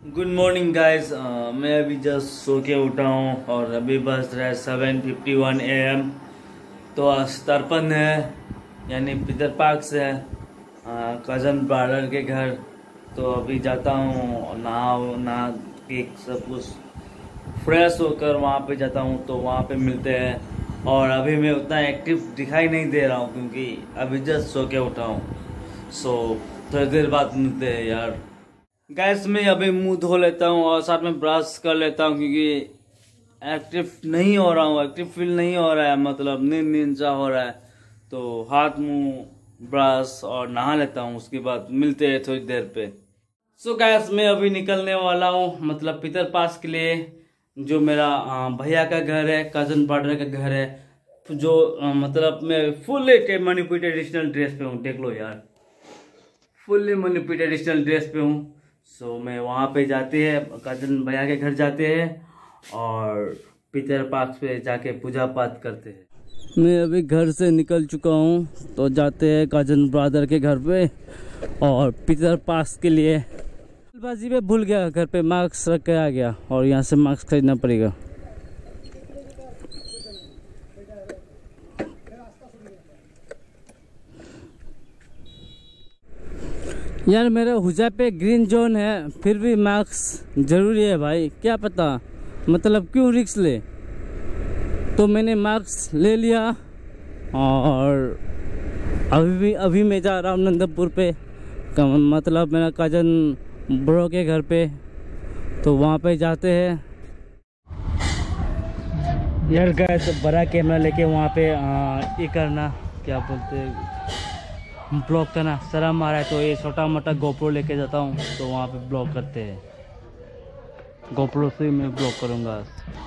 Good morning guys. मैं अभी just so के उठा हूँ और अभी बस रहा है 7:51 AM। तो आज तर्पण है, यानी पीटर पार्क से है, कज़न ब्रदर के घर। तो अभी जाता हूँ, नहा के सब कुछ फ्रेश होकर वहाँ पे जाता हूँ, तो वहाँ पे मिलते हैं। और अभी मैं उतना एक्टिव दिखाई नहीं दे रहा हूँ क्योंकि अभी जस्ट सो के उठा हूँ। सो थोड़ी देर बाद मिलते हैं यार। गैस में अभी मुंह धो लेता हूँ और साथ में ब्रश कर लेता हूँ क्योंकि एक्टिव नहीं हो रहा हूँ, एक्टिव फील नहीं हो रहा है, मतलब नींद सा हो रहा है। तो हाथ मुंह ब्रश और नहा लेता हूँ, उसके बाद मिलते हैं थोड़ी देर पे। सो गैस मैं अभी निकलने वाला हूँ, मतलब पीटर पास के लिए, जो मेरा भैया का घर है, कजन ब्रदर का घर है। जो मतलब मैं फुल्ली मणिपुरी ट्रेडिशनल ड्रेस पे हूँ, देख लो यार, फुल्ली मणिपुरी ट्रेडिशनल ड्रेस पे हूँ। सो मैं वहाँ पे जाते हैं, कजन भैया के घर जाते हैं और पीटर पार्क पे जाके पूजा पाठ करते हैं। मैं अभी घर से निकल चुका हूँ, तो जाते हैं कजन ब्रदर के घर पे और पीटर पार्क के लिए। बाजी में भूल गया, घर पे मास्क रख के आ गया और यहाँ से मास्क खरीदना पड़ेगा। यार मेरे हुजा पे ग्रीन जोन है, फिर भी मास्क जरूरी है भाई, क्या पता मतलब क्यों रिस्क ले। तो मैंने मास्क ले लिया और अभी मैं जा रहा हूँ नंदपुर पे, मतलब मेरा कजन ब्रो के घर पे। तो वहाँ पे जाते हैं यार। गैस बड़ा कैमरा लेके वहाँ पे ये करना, क्या बोलते हैं, ब्लॉक करना शर्म आ रहा है, तो ये छोटा मोटा गोप्रो लेके जाता हूँ, तो वहाँ पे ब्लॉक करते हैं। गोप्रो से मैं ब्लॉक करूँगा।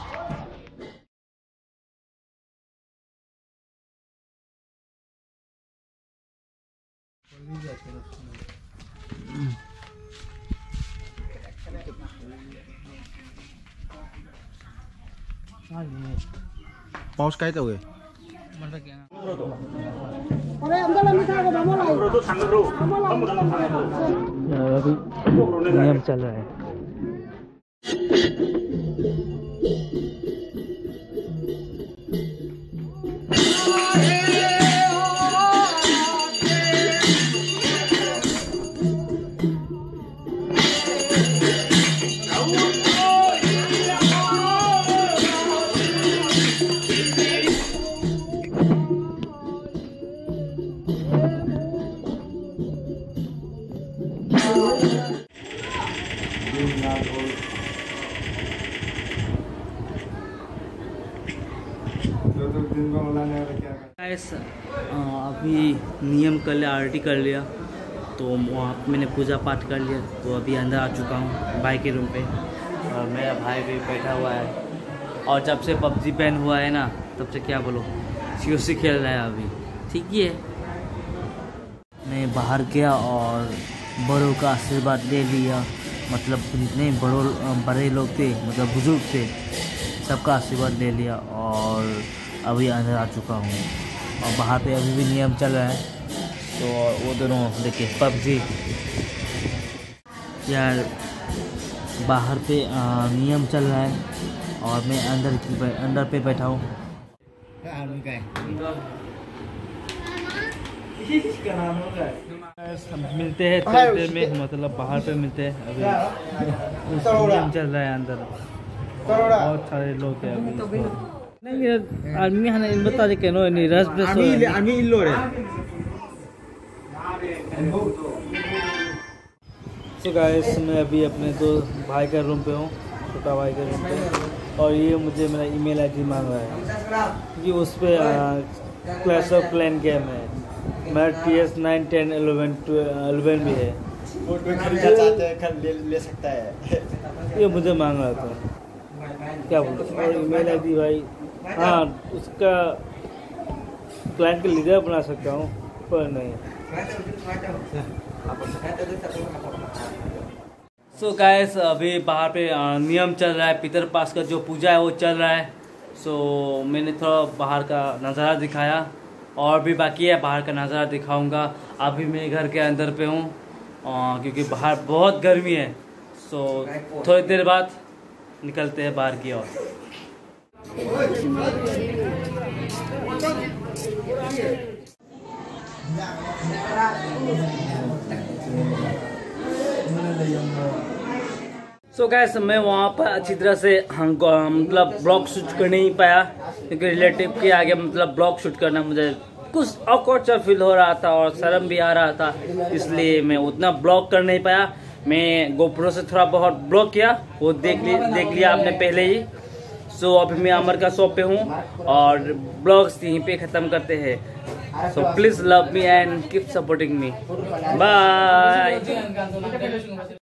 पाउस काय तो गए नियम चल रहा है। अभी नियम कर लिया, आरती कर लिया, तो वहाँ मैंने पूजा पाठ कर लिया। तो अभी अंदर आ चुका हूँ भाई के रूम पे, और मेरा भाई भी बैठा हुआ है। और जब से पबजी बैन हुआ है ना, तब से क्या बोलो, सीओसी खेल रहा है अभी। ठीक ही है। मैं बाहर गया और बड़ों का आशीर्वाद ले लिया, मतलब जितने बड़े लोग थे, मतलब बुजुर्ग थे, सबका आशीर्वाद ले लिया और अभी अंदर आ चुका हूँ। और बाहर पे अभी भी नियम चल रहा है, तो वो दोनों देखिए पबजी यार, बाहर पे नियम चल रहा है और मैं अंदर पे बैठा हूँ। मिलते हैं थोड़ी देर में, मतलब बाहर पे मिलते हैं। अभी नियम चल रहा है अंदर, बहुत सारे लोग हैं अभी। नहीं आर्मी है ना, बता दे क्यों नहीं रस ब्रेस आर्मी इल्लो रे। सो गाइस मैं अभी अपने दो भाई के रूम पे हूँ, छोटा भाई के रूम पे, और ये मुझे मेरा ईमेल आईडी मांग रहा है कि उस पर क्लैश ऑफ क्लैन गेम है, मेरा TS 9, 10, 11 भी है। वो खरीदना चाहते हैं, ले सकता है। ये मुझे मांग रहा था, क्या बोलते, और ईमेल आईडी भाई, हाँ उसका क्लाइंट का लीडर बना सकता हूँ, पर नहीं। सो गाइस अभी बाहर पे नियम चल रहा है, पीटर पास का जो पूजा है वो चल रहा है। सो मैंने थोड़ा बाहर का नज़ारा दिखाया, और भी बाकी है, बाहर का नज़ारा दिखाऊंगा। अभी मैं घर के अंदर पे हूँ क्योंकि बाहर बहुत गर्मी है। सो थोड़ी देर बाद निकलते हैं बाहर की ओर। सो गैस मैं वहाँ पर अच्छी तरह से मतलब ब्लॉग शूट कर नहीं पाया क्योंकि रिलेटिव के आगे मतलब ब्लॉग शूट करना मुझे कुछ ऑकवर्ड सा फील हो रहा था और शर्म भी आ रहा था, इसलिए मैं उतना ब्लॉग कर नहीं पाया। मैं गोप्रो से थोड़ा बहुत ब्लॉग किया, वो देख लिया आपने पहले ही। सो अभी मैं अमर का शॉप पे हूँ और ब्लॉग्स यहीं पे ख़त्म करते हैं। So please love me and keep supporting me. Bye.